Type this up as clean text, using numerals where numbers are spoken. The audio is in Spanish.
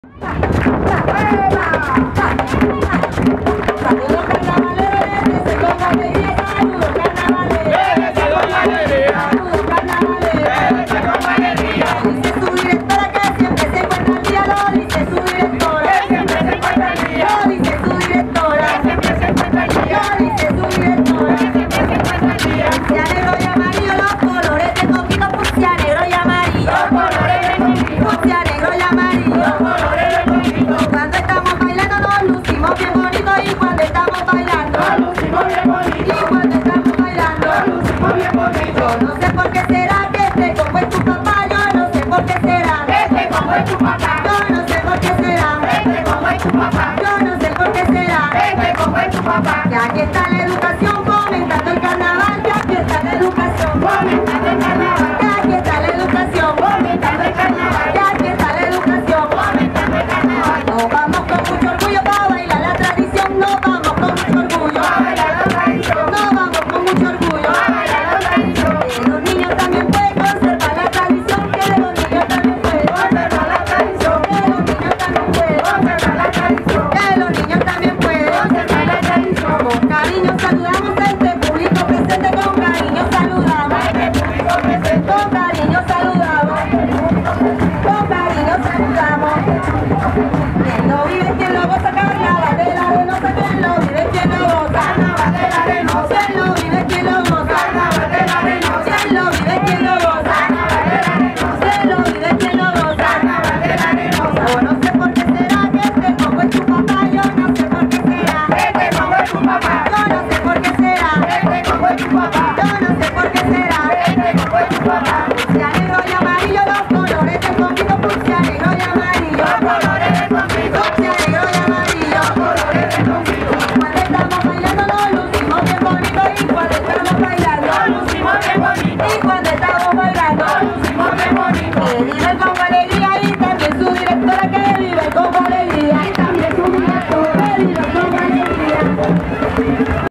Ya aquí está la educación fomentando el carnaval, ya aquí está la educación fomentando el carnaval, ya aquí está la educación fomentando el carnaval, ya aquí está la educación fomentando el carnaval. Nos vamos con mucho orgullo para bailar la tradición, nos vamos con mucho orgullo para bailar la tradición, nos vamos con mucho orgullo para bailar la tradición. Que los niños también pueden conservar la tradición, que los niños también pueden conservar la tradición, que los niños también pueden conservar la tradición, que los niños también pueden conservar la tradición. Con cariño saludamos a este público presente, con cariño saludamos a este público presente, con cariño saludamos, con cariño saludamos. Quien no vive